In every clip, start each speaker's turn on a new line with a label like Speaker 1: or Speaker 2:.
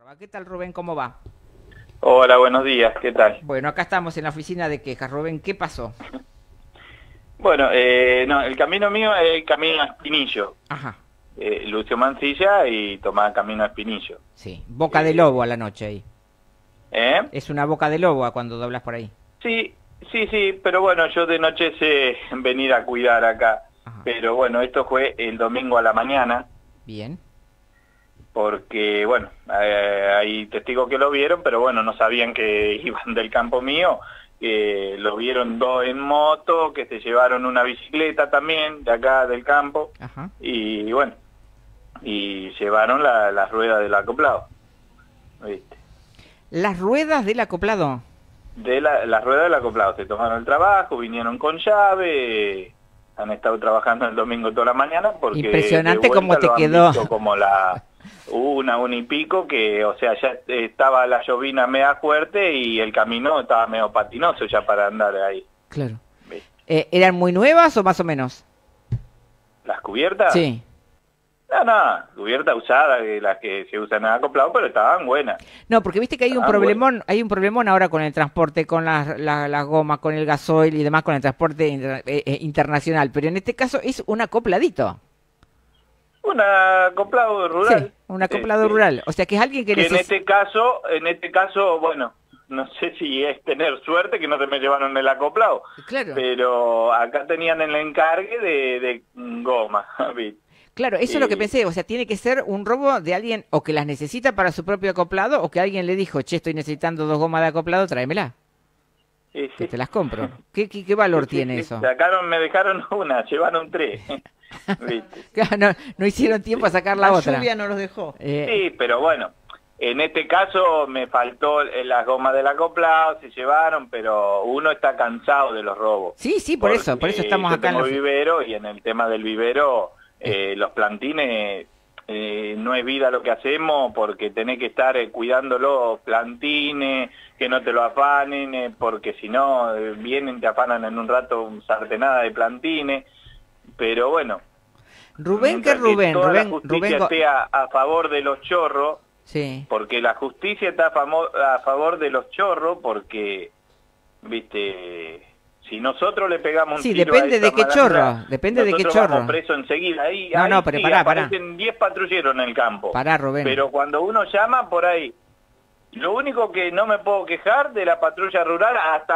Speaker 1: ¿Qué tal, Rubén? ¿Cómo va?
Speaker 2: Hola, buenos días, ¿qué tal?
Speaker 1: Bueno, acá estamos en la oficina de quejas. Rubén, ¿qué pasó?
Speaker 2: Bueno, no, el camino mío es el camino a Espinillo.
Speaker 1: Ajá,
Speaker 2: Lucio Mancilla y tomaba camino a Espinillo.
Speaker 1: sí. Boca de lobo a la noche ahí.
Speaker 2: ¿Eh?
Speaker 1: Es una boca de lobo cuando doblas por ahí.
Speaker 2: Sí, sí, pero bueno, yo de noche sé venir a cuidar acá.
Speaker 1: Ajá.
Speaker 2: Pero bueno, esto fue el domingo a la mañana,
Speaker 1: Bien.
Speaker 2: porque bueno, hay testigos que lo vieron, pero bueno, no sabían que iban del campo mío. Lo vieron dos en moto, que se llevaron una bicicleta también de acá del campo.
Speaker 1: Ajá.
Speaker 2: Y bueno, y llevaron las ruedas del acoplado, ¿viste?
Speaker 1: Las ruedas del acoplado.
Speaker 2: Las ruedas del acoplado, se tomaron el trabajo, vinieron con llave, han estado trabajando el domingo toda la mañana porque
Speaker 1: Impresionante
Speaker 2: de vuelta
Speaker 1: cómo te
Speaker 2: lo han
Speaker 1: quedó.
Speaker 2: visto como la una y pico, que o sea, ya estaba la llovina media fuerte y el camino estaba medio patinoso ya para andar ahí.
Speaker 1: Claro.
Speaker 2: ¿Viste?
Speaker 1: ¿Eran muy nuevas o más o menos?
Speaker 2: ¿Las cubiertas?
Speaker 1: Sí.
Speaker 2: No, cubiertas usadas, las que se usan en acoplado, pero estaban buenas.
Speaker 1: No, porque viste que hay un problemón, hay un problemón ahora con el transporte, con las gomas, con el gasoil y demás, con el transporte internacional. Pero en este caso es un acopladito.
Speaker 2: Un acoplado rural.
Speaker 1: Sí, un acoplado rural. O sea que es alguien que
Speaker 2: en este caso, bueno, no sé si es tener suerte que no se me llevaron el acoplado.
Speaker 1: Claro.
Speaker 2: Pero acá tenían el encargue de goma, ¿viste?
Speaker 1: Claro, eso es lo que pensé, o sea, tiene que ser un robo de alguien o que las necesita para su propio acoplado o que alguien le dijo, che, estoy necesitando 2 gomas de acoplado, tráemela.
Speaker 2: Sí.
Speaker 1: Que te las compro. ¿Qué valor tiene eso?
Speaker 2: Me dejaron una, llevaron 3. ¿Viste?
Speaker 1: Claro, no hicieron tiempo a sacar la otra.
Speaker 3: La lluvia no los dejó.
Speaker 2: Sí, pero bueno, en este caso me faltó las gomas del acoplado, se llevaron, pero uno está cansado de los robos.
Speaker 1: Sí, por eso estamos acá
Speaker 2: en vivero, y en el tema del vivero, los plantines, no es vida lo que hacemos, porque tenés que estar cuidando los plantines, que no te lo afanen, porque si no, vienen, te afanan en un rato un sartenada de plantines, pero bueno.
Speaker 1: Rubén,
Speaker 2: La justicia esté a favor de los chorros,
Speaker 1: sí.
Speaker 2: Porque la justicia está a favor de los chorros, porque, viste, si nosotros le pegamos un tiro
Speaker 1: depende
Speaker 2: a
Speaker 1: de qué chorro, depende de qué chorro.
Speaker 2: Vamos preso enseguida. Ahí
Speaker 1: pero
Speaker 2: sí,
Speaker 1: pará.
Speaker 2: aparecen 10 patrulleros en el campo.
Speaker 1: Pará, Rubén.
Speaker 2: Pero cuando uno llama por ahí, lo único que no me puedo quejar de la patrulla rural hasta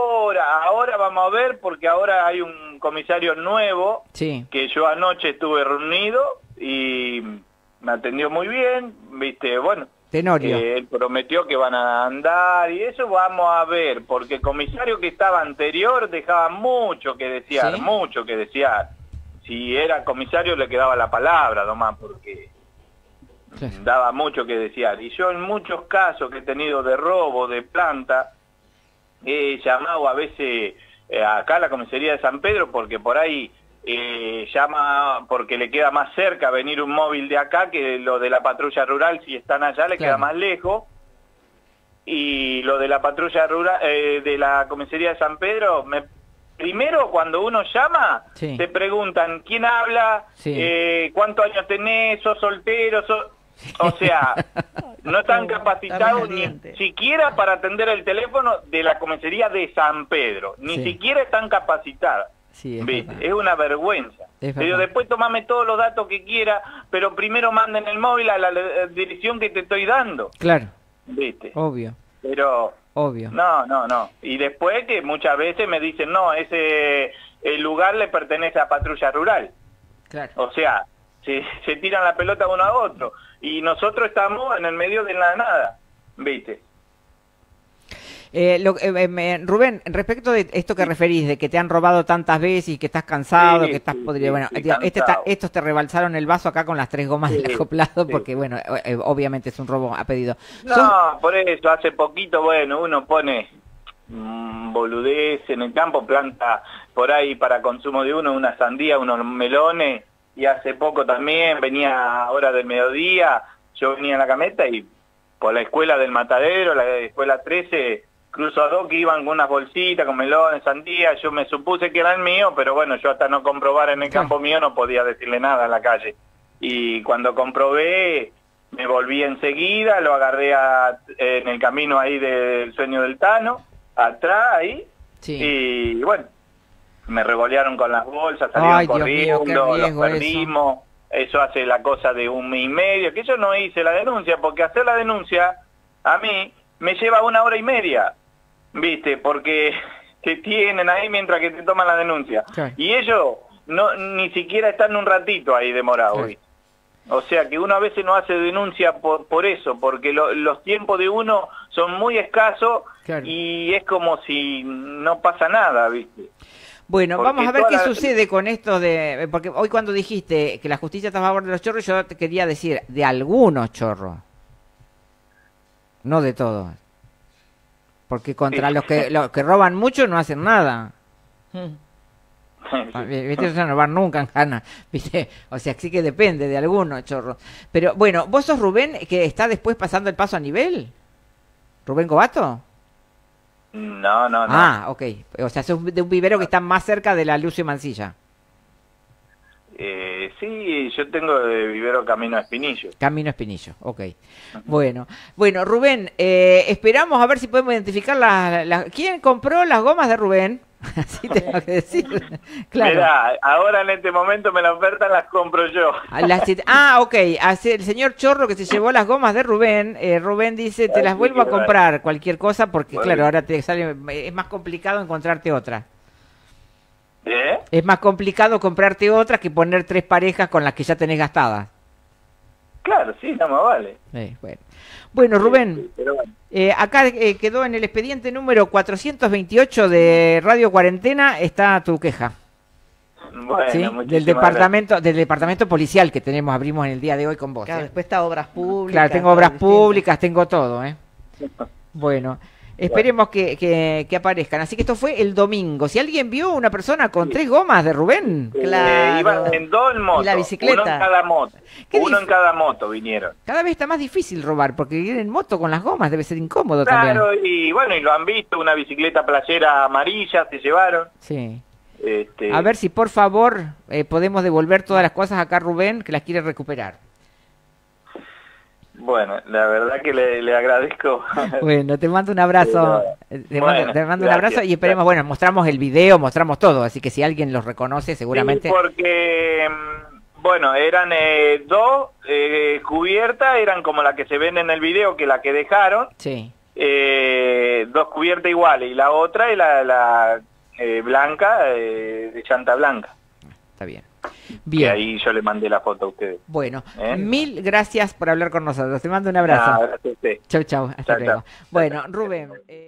Speaker 2: ahora vamos a ver, porque ahora hay un comisario nuevo,
Speaker 1: sí.
Speaker 2: Que yo anoche estuve reunido y me atendió muy bien, viste, bueno.
Speaker 1: Tenorio.
Speaker 2: Él prometió que van a andar y eso vamos a ver, porque el comisario que estaba anterior dejaba mucho que desear,
Speaker 1: ¿sí?
Speaker 2: Mucho que desear. Si era comisario le quedaba la palabra nomás, porque
Speaker 1: claro,
Speaker 2: daba mucho que desear. Y yo en muchos casos que he tenido de robo de planta, he llamado a veces acá a la comisaría de San Pedro, porque por ahí llama porque le queda más cerca venir un móvil de acá que lo de la patrulla rural. Si están allá le queda más lejos, y lo de la patrulla rural de la comisaría de San Pedro, primero cuando uno llama,
Speaker 1: sí,
Speaker 2: te preguntan quién habla,
Speaker 1: sí,
Speaker 2: cuántos años tenés, sos soltero, o sea, no están capacitados ni siquiera para atender el teléfono de la comisaría de San Pedro, ni siquiera están capacitados.
Speaker 1: Sí,
Speaker 2: es una vergüenza. Pero después tomame todos los datos que quiera, pero primero manden el móvil a la dirección que te estoy dando.
Speaker 1: Claro.
Speaker 2: ¿Viste?
Speaker 1: Obvio.
Speaker 2: Pero
Speaker 1: obvio.
Speaker 2: No. Y después que muchas veces me dicen, no, el lugar le pertenece a patrulla rural.
Speaker 1: Claro.
Speaker 2: O sea, se tiran la pelota uno a otro. Y nosotros estamos en el medio de la nada. ¿Viste?
Speaker 1: Rubén, respecto de esto que referís, de que te han robado tantas veces y que estás cansado, que estás podrido, bueno, estos te rebalsaron el vaso acá con las 3 gomas del acoplado, porque bueno, obviamente es un robo a pedido.
Speaker 2: No, por eso, hace poquito, bueno, uno pone boludez en el campo, planta por ahí para consumo de uno, una sandía, unos melones, y hace poco también, venía a hora del mediodía, yo venía en la camioneta y por la escuela del Matadero, la escuela 13, cruzo a 2 que iban con unas bolsitas, con melones, sandía, yo me supuse que eran míos, pero bueno, yo hasta no comprobar en el campo mío no podía decirle nada en la calle. Y cuando comprobé, me volví enseguida, lo agarré en el camino ahí del Sueño del Tano, atrás ahí,
Speaker 1: sí.
Speaker 2: Y bueno, me revolearon con las bolsas, salieron corriendo, los perdimos, eso hace la cosa de 1 mes y medio, que yo no hice la denuncia, porque hacer la denuncia a mí me lleva 1 hora y media, ¿viste? Porque te tienen ahí mientras que te toman la denuncia, claro. Y ellos ni siquiera están un ratito ahí demorados, claro. ¿Viste? O sea que uno a veces no hace denuncia por eso, porque los tiempos de uno son muy escasos, claro. Y es como si no pasa nada, ¿viste?
Speaker 1: Bueno, porque vamos a ver qué sucede con esto de... Porque hoy cuando dijiste que la justicia está a favor de los chorros, yo te quería decir de algunos chorros, no de todos. Porque contra los que roban mucho no hacen nada. ¿Viste? Eso no va nunca en Jana, ¿viste? O sea, sí que depende de algunos chorros. Pero bueno, ¿vos sos Rubén que está después pasando el paso a nivel? ¿Rubén Cobato?
Speaker 2: No.
Speaker 1: Ah, ok. O sea, sos de un vivero que está más cerca de la Lucio Mansilla.
Speaker 2: Sí, yo tengo de vivero Camino a Espinillo.
Speaker 1: Camino a Espinillo, ok. Bueno, Rubén, esperamos a ver si podemos identificar ¿quién compró las gomas de Rubén? Así tengo que decir. Claro.
Speaker 2: Mirá, ahora en este momento me la ofertan, las compro yo.
Speaker 1: Ok. El señor Chorro que se llevó las gomas de Rubén, Rubén dice, te las vuelvo a comprar, cualquier cosa, porque claro, ahora te sale, es más complicado encontrarte otra. Es más complicado comprarte otra que poner 3 parejas con las que ya tenés gastadas.
Speaker 2: Claro, sí, no me vale.
Speaker 1: Bueno, Rubén, acá quedó en el expediente número 428 de Radio Cuarentena, está tu queja.
Speaker 2: Bueno,
Speaker 1: ¿sí? Del departamento policial que abrimos en el día de hoy con vos.
Speaker 3: Claro, después está obras públicas.
Speaker 1: Claro, tengo obras públicas, tengo todo, Bueno. Esperemos que aparezcan. Así que esto fue el domingo. Si alguien vio una persona con 3 gomas de Rubén.
Speaker 2: Claro. Iban en 2 motos.
Speaker 3: Y la bicicleta.
Speaker 2: Uno en cada moto. En cada moto vinieron.
Speaker 1: Cada vez está más difícil robar porque ir en moto con las gomas debe ser incómodo también.
Speaker 2: Claro, y bueno, y lo han visto. Una bicicleta playera amarilla se llevaron.
Speaker 1: Sí. A ver si por favor podemos devolver todas las cosas acá a Rubén que las quiere recuperar.
Speaker 2: Bueno, la verdad que le agradezco.
Speaker 1: Bueno, te mando un abrazo. Te mando un abrazo y esperemos, bueno, mostramos el video, mostramos todo, así que si alguien los reconoce seguramente.
Speaker 2: Sí, porque, bueno, eran 2 cubiertas, eran como la que se ven en el video, que la que dejaron.
Speaker 1: Sí.
Speaker 2: 2 cubiertas iguales y la otra es la blanca, de llanta blanca.
Speaker 1: Está bien.
Speaker 2: Y ahí yo le mandé la foto a ustedes.
Speaker 1: Bueno, 1000 gracias por hablar con nosotros. Te mando un abrazo.
Speaker 2: Gracias a usted.
Speaker 1: Chau. Hasta luego. Bueno, Rubén.